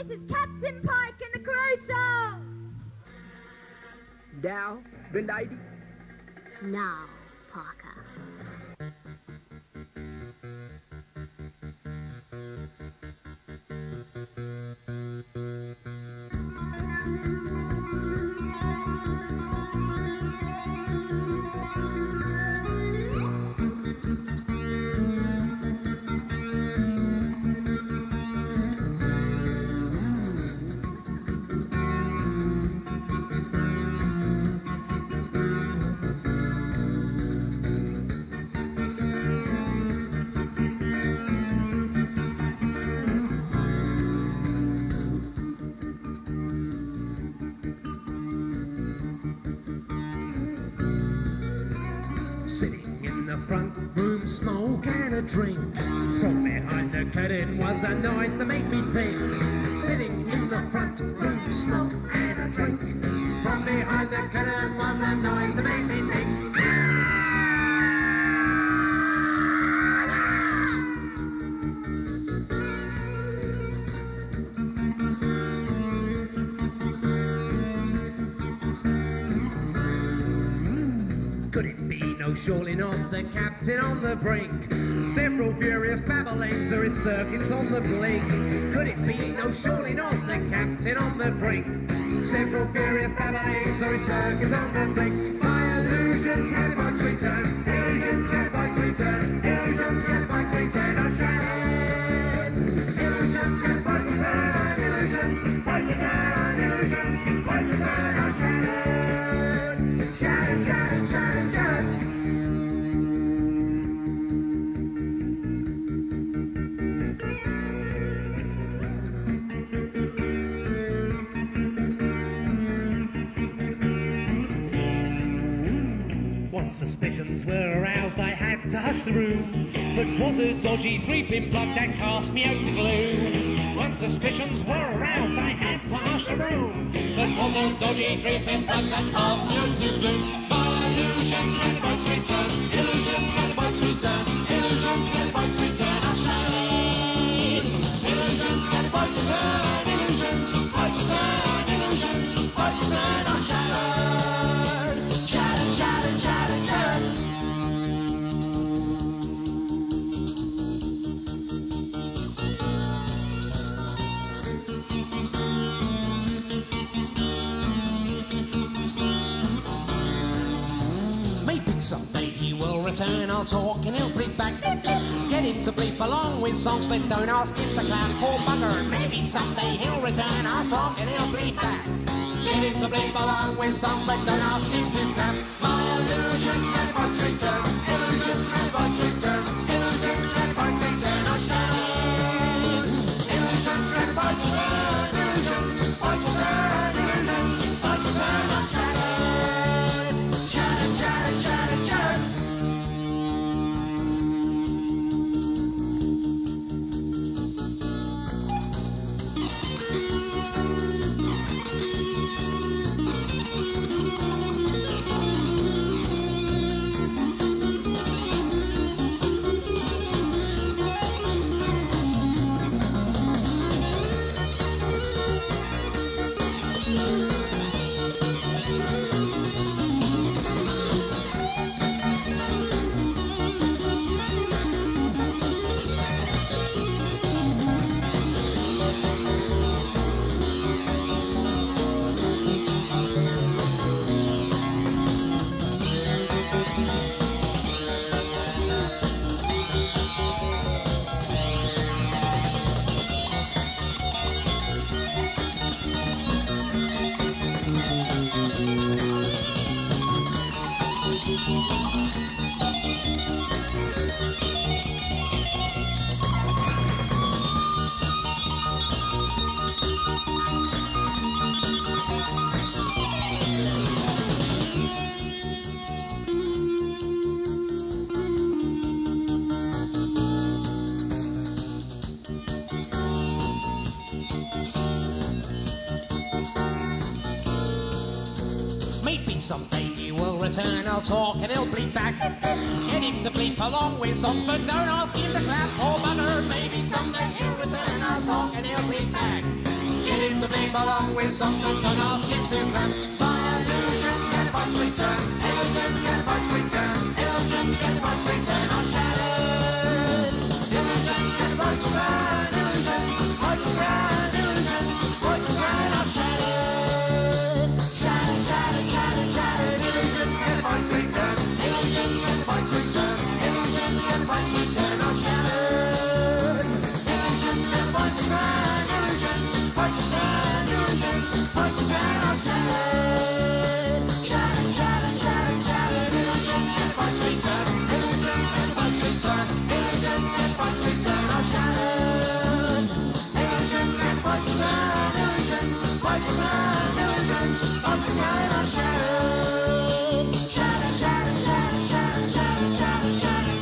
This is Captain Pike and the crew song. Now, the lady. Now, Parker. Front room smoke and a drink. From behind the curtain was a noise that made me think. Sitting in the front room smoke and a drink. From behind the curtain was a noise that made me think. Could it be no surely not the captain on the brink? Several furious babblings or his circuits on the blink. Could it be no surely not the captain on the brink? Several furious babblings or his circuits on the blink. My illusions headed by return. Illusions headed by return. Illusions headed by return. I'm shattered. Illusions headed by return. Illusions by return. Illusions by return. I'm shattered. Shattered, shattered, shattered, shattered. Once suspicions were aroused, I had to hush the room. But was a dodgy three-pin plug that cast me out the glue. Once suspicions were aroused, I had to hush the room. But was a dodgy three-pin plug that cast me out the glue. My illusions had by return. Illusions had by return. Illusions had by return. I shattered. Illusions had by return. Illusions by return. Illusions by return. I shattered. Shattered, shattered, shattered, shattered. Maybe someday he will return, I'll talk and he'll bleep back. Get him to bleep along with songs, but don't ask him to clap for bugger. Maybe someday he'll return, I'll talk and he'll bleep back. Get him to bleep along with songs, but don't ask him to clap. My illusions had by return. Illusions had by return. Illusions had by return. I'm shattered. Illusions had by return. Illusions by return. Illusions by return. I'm shattered. Shattered, shattered, shattered, shattered. Someday he will return, I'll talk and he'll bleep back. Get him to bleep along with songs, but don't ask him to clap or bugger. Maybe someday he'll return, I'll talk and he'll bleep back. believe to bleed along with something gone off into clamp. By illusions, get a box return. Illusions, get a box return. Illusions, get a box return. Are shattered. Illusions, get a box return. Illusions, box return. Illusions, box return. Are shattered. Shattered, shattered, shattered, shattered. Illusions, get a box return. Illusions, get a box return. Illusions, get a box return. Are shattered. Illusions, get a box return. Illusions, box return. Illusions, box return. Are shattered. Shattered, shattered, shattered, shattered. Illusions, get a box return. Illusions, get a box return. Illusions, get a box return. Are shattered. Illusions, get a box return. Illusions, box return. Illusions, box return. Are shattered. Shattered, shattered, shattered, shattered, shattered, shattered, shattered,